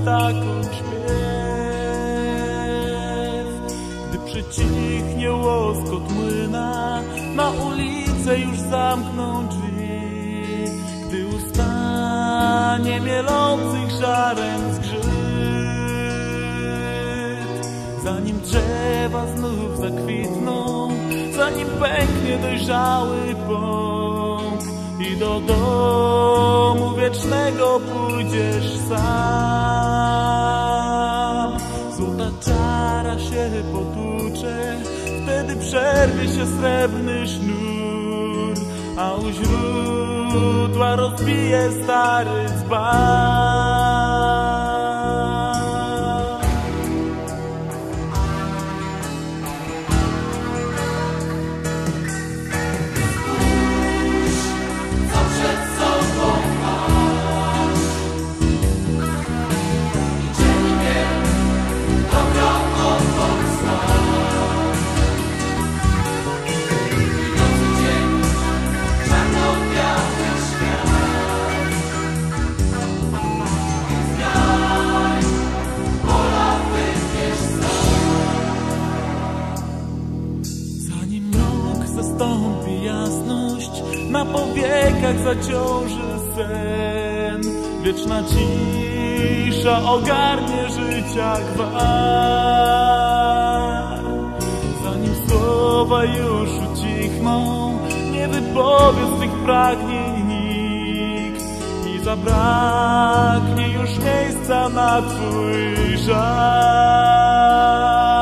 ptakom śpiew. Gdy przycichnie łoskot młyna, na ulicę już zamkną drzwi. Gdy ustanie mielących żarem zgrzyt, zanim drzewa znów zakwitną, zanim pęknie dojrzały pąk i do domu wiecznego pójdziesz sam. Złota czara się potłucze, wtedy przerwie się srebrny sznur, a u źródła rozbije stary dzban. Zastąpi jasność, na powiekach zaciąży sen. Wieczna cisza ogarnie życia gwar. Zanim słowa już ucichną, nie wypowie swych pragnień nikt i zabraknie już miejsca na twój żal.